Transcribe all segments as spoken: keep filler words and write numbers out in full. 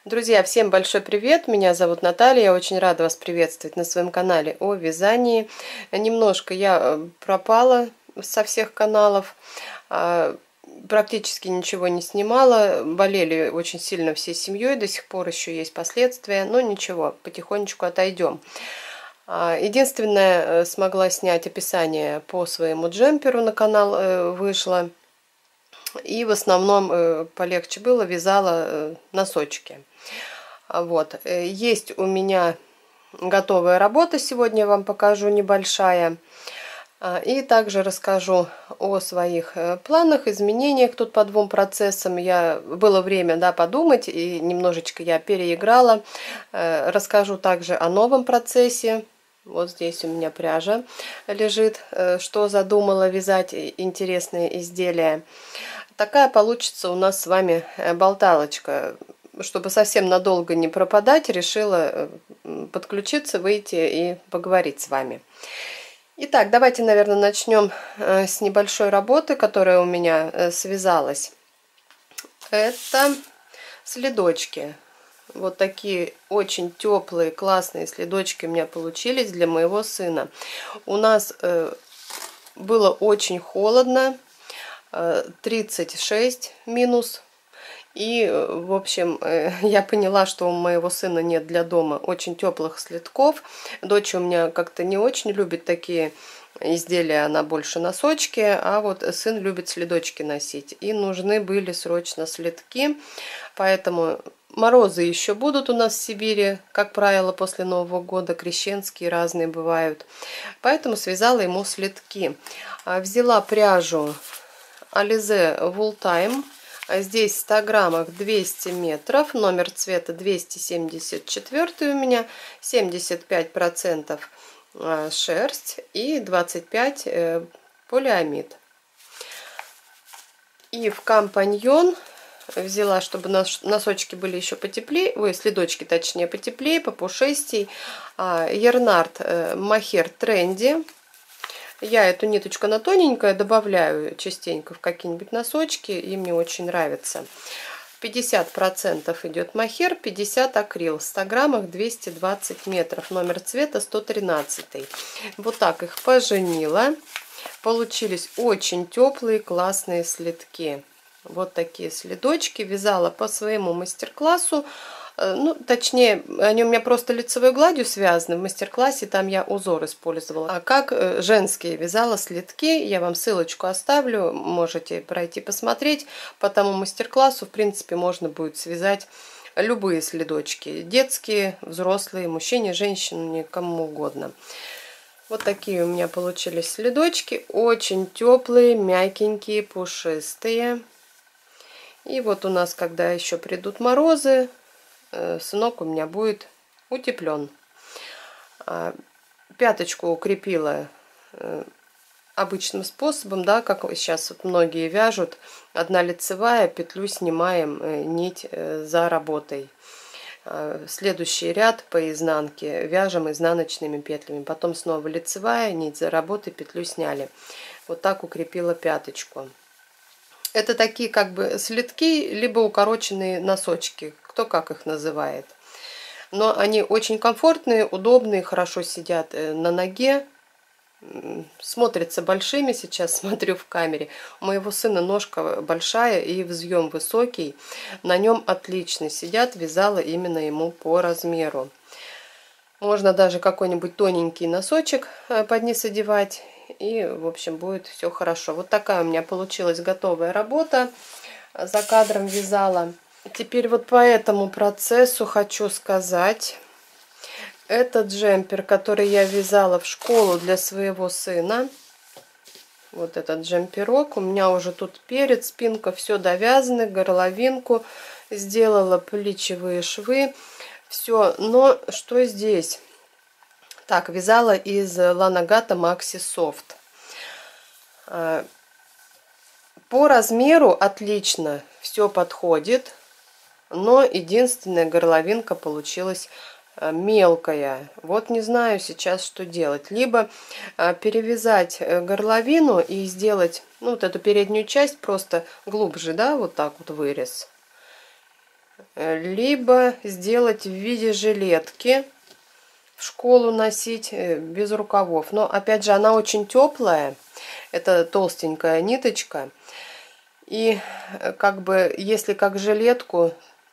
Друзья, всем большой привет! Меня зовут Наталья, я очень рада вас приветствовать на своем канале о вязании. Немножко я пропала со всех каналов, практически ничего не снимала, болели очень сильно всей семьей, до сих пор еще есть последствия, но ничего, потихонечку отойдем. Единственное, смогла снять описание по своему джемперу, на канал вышло. И в основном полегче было, вязала носочки. Вот. Есть у меня готовая работа, сегодня я вам покажу, небольшая. И также расскажу о своих планах, изменениях тут по двум процессам. Я, было время, да, подумать, и немножечко я переиграла. Расскажу также о новом процессе. Вот здесь у меня пряжа лежит, что задумала вязать, интересные изделия. Такая получится у нас с вами болталочка. Чтобы совсем надолго не пропадать, решила подключиться, выйти и поговорить с вами. Итак, давайте, наверное, начнем с небольшой работы, которая у меня связалась. Это следочки. Вот такие очень теплые, классные следочки у меня получились для моего сына. У нас было очень холодно. тридцать шесть минус. И, в общем, я поняла, что у моего сына нет для дома очень теплых следков. Дочь у меня как-то не очень любит такие изделия, она больше носочки, а вот сын любит следочки носить. И нужны были срочно следки, поэтому морозы еще будут у нас в Сибири, как правило, после Нового года, крещенские разные бывают. Поэтому связала ему следки. Взяла пряжу Alize Wool Time. Здесь в ста граммах двести метров, номер цвета двести семьдесят четыре у меня, семьдесят пять процентов шерсть и двадцать пять процентов полиамид. И в компаньон взяла, чтобы носочки были еще потеплее, ой, следочки точнее потеплее, попушистей, Ярнард Мохер Тренди. Я эту ниточку на тоненькое добавляю частенько в какие-нибудь носочки, и мне очень нравится. пятьдесят процентов идет мохер, пятьдесят акрил. В ста граммах двести двадцать метров. Номер цвета сто тринадцать. Вот так их поженила. Получились очень теплые, классные следки. Вот такие следочки. Вязала по своему мастер-классу. Ну, точнее, они у меня просто лицевой гладью связаны. В мастер-классе там я узор использовала. А как женские вязала следки, я вам ссылочку оставлю, можете пройти посмотреть. По тому мастер-классу, в принципе, можно будет связать любые следочки. Детские, взрослые, мужчине, женщине, кому угодно. Вот такие у меня получились следочки. Очень теплые, мягенькие, пушистые. И вот у нас, когда еще придут морозы, сынок у меня будет утеплен. Пяточку укрепила обычным способом, да, как сейчас вот многие вяжут. Одна лицевая, петлю снимаем, нить за работой. Следующий ряд по изнанке вяжем изнаночными петлями. Потом снова лицевая, нить за работой, петлю сняли. Вот так укрепила пяточку. Это такие как бы следки, либо укороченные носочки, кто как их называет. Но они очень комфортные, удобные, хорошо сидят на ноге. Смотрятся большими, сейчас смотрю в камере. У моего сына ножка большая и взъем высокий. На нем отлично сидят, вязала именно ему по размеру. Можно даже какой-нибудь тоненький носочек под низ одевать. И, в общем, будет все хорошо. Вот такая у меня получилась готовая работа. За кадром вязала. Теперь вот по этому процессу хочу сказать. Этот джемпер, который я вязала в школу для своего сына. Вот этот джемперок. У меня уже тут перед, спинка, все довязано. Горловинку сделала, плечевые швы. Все. Но что здесь? Так, вязала из Lanagata Maxi Soft. По размеру отлично все подходит, но единственная горловинка получилась мелкая. Вот не знаю сейчас, что делать. Либо перевязать горловину и сделать, ну, вот эту переднюю часть просто глубже, да, вот так вот вырез. либо сделать в виде жилетки, в школу носить без рукавов. Но опять же, она очень теплая, это толстенькая ниточка. И как бы, если как жилетку,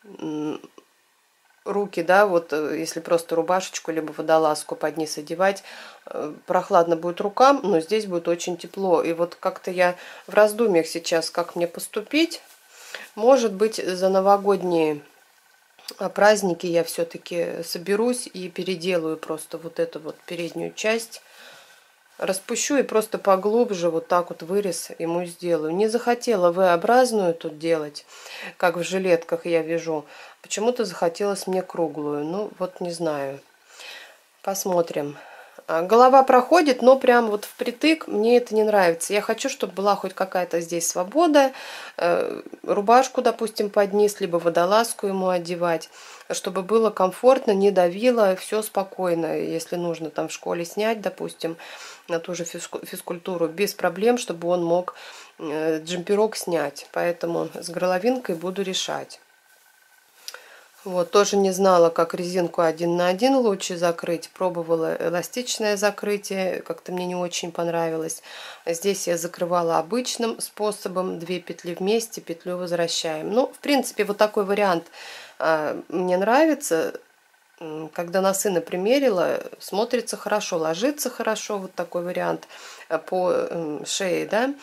руки, да, вот если просто рубашечку либо водолазку под низ одевать, прохладно будет рукам, но здесь будет очень тепло. И вот как-то я в раздумьях сейчас, как мне поступить. Может быть, за новогодние праздники я все-таки соберусь и переделаю просто вот эту вот переднюю часть. Распущу и просто поглубже вот так вот вырез ему сделаю. Не захотела вэ-образную тут делать, как в жилетках я вяжу. Почему-то захотелось мне круглую. Ну, вот не знаю. Посмотрим. Голова проходит, но прям вот впритык мне это не нравится. Я хочу, чтобы была хоть какая-то здесь свобода. Рубашку, допустим, под низ, либо водолазку ему одевать. Чтобы было комфортно, не давило, все спокойно. Если нужно там в школе снять, допустим, на ту же физкультуру, без проблем, чтобы он мог джемперок снять. Поэтому с горловинкой буду решать. Вот, тоже не знала, как резинку один на один лучше закрыть. Пробовала эластичное закрытие, как-то мне не очень понравилось. Здесь я закрывала обычным способом, две петли вместе, петлю возвращаем. Ну, в принципе, вот такой вариант а, мне нравится. Когда на сына примерила, смотрится хорошо, ложится хорошо, вот такой вариант по шее, да.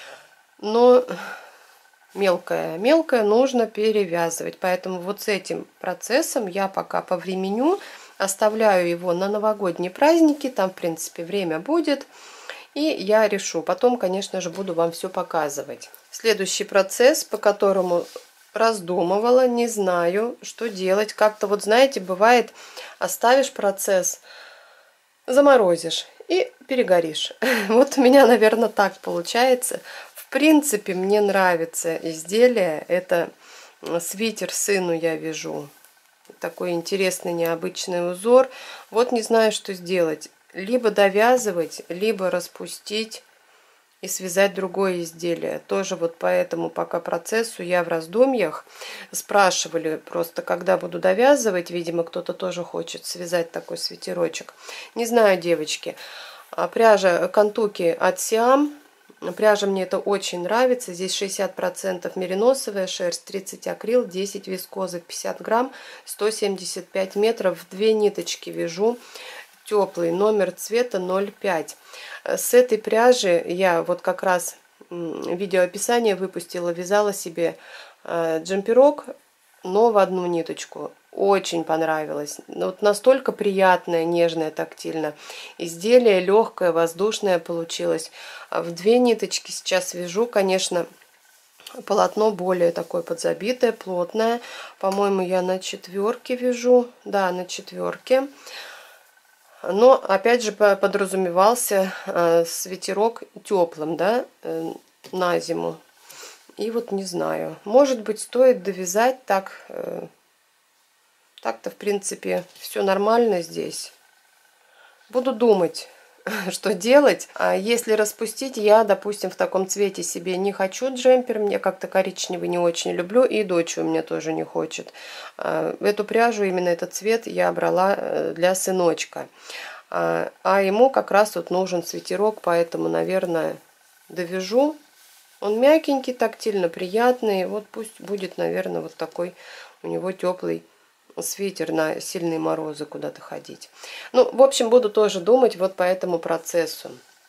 Но мелкое, мелкое нужно перевязывать. Поэтому вот с этим процессом я пока повременю, оставляю его на новогодние праздники. Там, в принципе, время будет. И я решу. Потом, конечно же, буду вам все показывать. Следующий процесс, по которому раздумывала, не знаю, что делать. Как-то вот, знаете, бывает, оставишь процесс, заморозишь и перегоришь. Вот у меня, наверное, так получается. В принципе, мне нравится изделие. Это свитер сыну я вяжу. Такой интересный, необычный узор. Вот не знаю, что сделать. Либо довязывать, либо распустить и связать другое изделие. Тоже вот по этому пока процессу я в раздумьях. Спрашивали просто, когда буду довязывать. Видимо, кто-то тоже хочет связать такой свитерочек. Не знаю, девочки. Пряжа Кантуки от Сиам. Пряжа мне это очень нравится. Здесь шестьдесят процентов мериносовая шерсть, тридцать акрил, десять вискозы, пятьдесят грамм, сто семьдесят пять метров. Две ниточки вяжу. Теплый, номер цвета ноль пять. С этой пряжи я вот как раз видеоописание выпустила, вязала себе джемперок, но в одну ниточку. Очень понравилось. Вот настолько приятное, нежное, тактильно. Изделие легкое, воздушное получилось. В две ниточки сейчас вяжу, конечно, полотно более такое подзабитое, плотное. По-моему, я на четверке вяжу. Да, на четверке. Но, опять же, подразумевался э, свитерок теплым, да, э, на зиму. И вот не знаю. Может быть, стоит довязать так. Э, так-то, в принципе, все нормально здесь. Буду думать, что делать. А если распустить, я, допустим, в таком цвете себе не хочу джемпер. Мне как-то коричневый не очень люблю. И дочь у меня тоже не хочет. Эту пряжу, именно этот цвет я брала для сыночка. А ему как раз вот нужен свитерок, поэтому, наверное, довяжу. Он мягенький, тактильно приятный. Вот пусть будет, наверное, вот такой у него теплый свитер на сильные морозы куда-то ходить. Ну, в общем, буду тоже думать вот по этому процессу.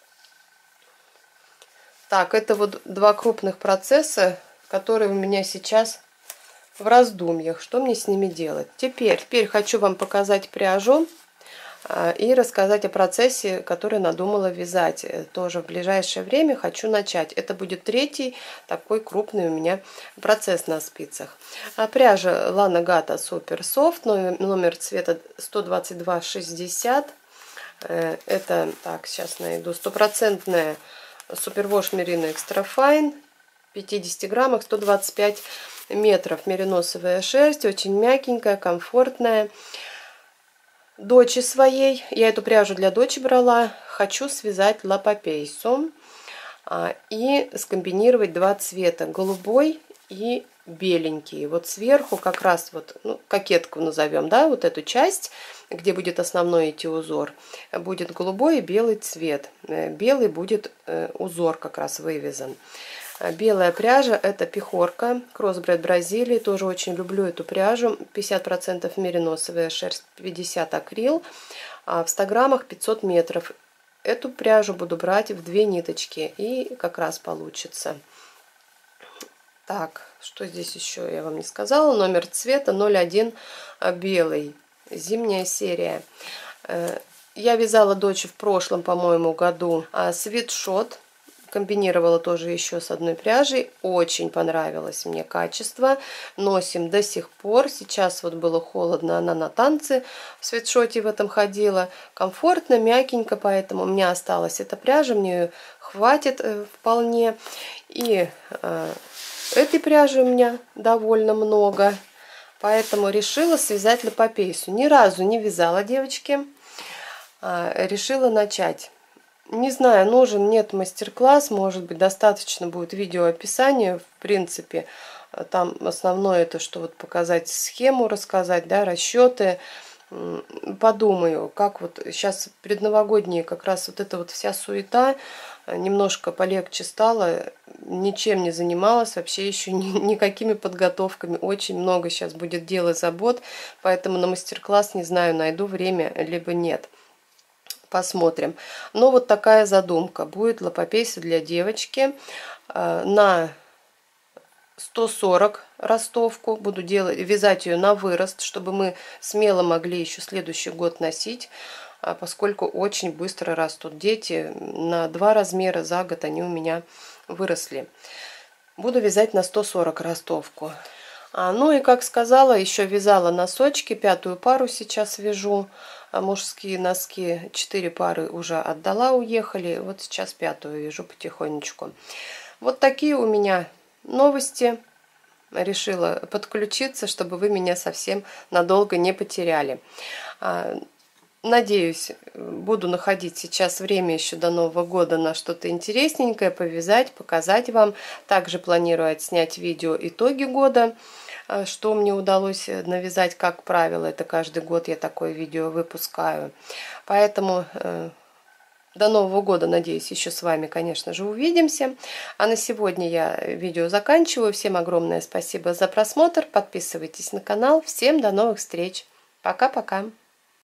Так, это вот два крупных процесса, которые у меня сейчас в раздумьях. Что мне с ними делать? Теперь, теперь хочу вам показать пряжу и рассказать о процессе, который надумала вязать. Тоже в ближайшее время хочу начать. Это будет третий такой крупный у меня процесс на спицах. А пряжа Lana Gata Super Soft, номер цвета сто двадцать два шестьдесят. Это, так, сейчас найду, стопроцентная Superwash Merino Extra Fine. пятьдесят граммах, сто двадцать пять метров. Мериносовая шерсть, очень мягенькая, комфортная. Дочи своей, я эту пряжу для дочи брала, хочу связать лапопейсу а, и скомбинировать два цвета, голубой и беленький. Вот сверху как раз вот, ну, кокетку назовем, да, вот эту часть, где будет основной идти узор, будет голубой и белый цвет. Белый будет узор как раз вывязан. Белая пряжа — это пехорка, кроссбред Бразилии. Тоже очень люблю эту пряжу. пятьдесят процентов мериносовая шерсть, пятьдесят акрил. А в ста граммах пятьсот метров. Эту пряжу буду брать в две ниточки. И как раз получится. Так, что здесь еще я вам не сказала. Номер цвета ноль один белый. Зимняя серия. Я вязала дочь в прошлом, по-моему, году свитшот. Комбинировала тоже еще с одной пряжей. Очень понравилось мне качество. Носим до сих пор. Сейчас вот было холодно, она на танцы в свитшоте в этом ходила. Комфортно, мягенько, поэтому у меня осталась эта пряжа. Мне ее хватит э, вполне. И э, этой пряжи у меня довольно много. Поэтому решила связать лапопейсу. Ни разу не вязала, девочки. Э, решила начать. Не знаю, нужен, нет, мастер-класс, может быть, достаточно будет видеоописания, в принципе. Там основное это, что вот показать схему, рассказать, да, расчеты. Подумаю, как вот сейчас предновогодние как раз вот эта вот вся суета, немножко полегче стало, ничем не занималась, вообще еще ни, никакими подготовками. Очень много сейчас будет дел и забот, поэтому на мастер-класс, не знаю, найду время, либо нет. Посмотрим. Но вот такая задумка. Будет лапопейса для девочки на сто сорок ростовку. Буду делать, вязать ее на вырост, чтобы мы смело могли еще следующий год носить, поскольку очень быстро растут дети. На два размера за год они у меня выросли. Буду вязать на сто сорок ростовку. А, ну и, как сказала, еще вязала носочки. Пятую пару сейчас вяжу. Мужские носки, четыре пары уже отдала, уехали. Вот сейчас пятую вяжу потихонечку. Вот такие у меня новости. Решила подключиться, чтобы вы меня совсем надолго не потеряли. Надеюсь, буду находить сейчас время еще до Нового года на что-то интересненькое, повязать, показать вам. Также планирую отснять видео итоги года, что мне удалось навязать, как правило. Это каждый год я такое видео выпускаю. Поэтому э, до Нового года, надеюсь, еще с вами, конечно же, увидимся. А на сегодня я видео заканчиваю. Всем огромное спасибо за просмотр. Подписывайтесь на канал. Всем до новых встреч. Пока-пока.